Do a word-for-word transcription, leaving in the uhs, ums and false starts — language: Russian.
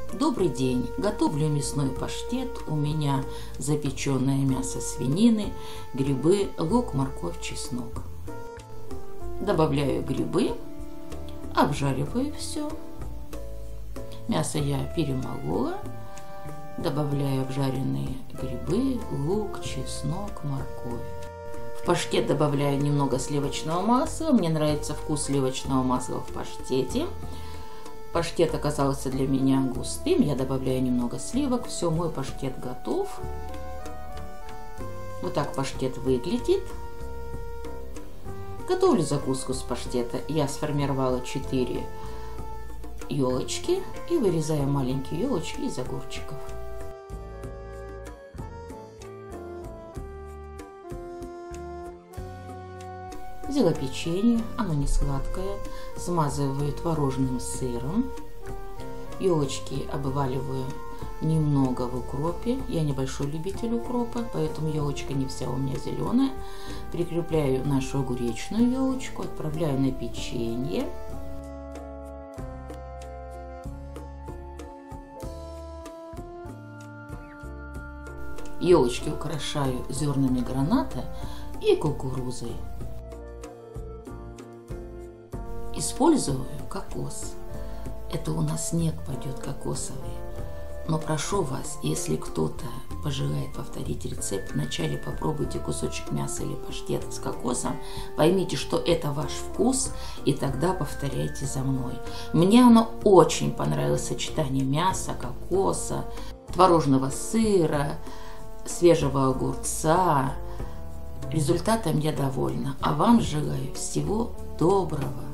Добрый день! Готовлю мясной паштет. У меня запеченное мясо свинины, грибы, лук, морковь, чеснок. Добавляю грибы, обжариваю все. Мясо я перемолола. Добавляю обжаренные грибы, лук, чеснок, морковь. В паштет добавляю немного сливочного масла. Мне нравится вкус сливочного масла в паштете. Паштет оказался для меня густым. Я добавляю немного сливок. Все, мой паштет готов. Вот так паштет выглядит. Готовлю закуску с паштета. Я сформировала четыре елочки и вырезаю маленькие елочки из огурчиков. Взяла печенье, оно не сладкое, смазываю творожным сыром. Елочки обваливаю немного в укропе. Я небольшой любитель укропа, поэтому елочка не вся у меня зеленая. Прикрепляю нашу огуречную елочку, отправляю на печенье. Елочки украшаю зернами граната и кукурузой. Использую кокос. Это у нас снег пойдет кокосовый. Но прошу вас, если кто-то пожелает повторить рецепт, вначале попробуйте кусочек мяса или паштет с кокосом. Поймите, что это ваш вкус, и тогда повторяйте за мной. Мне оно очень понравилось, сочетание мяса, кокоса, творожного сыра, свежего огурца. Результатом я довольна. А вам желаю всего доброго.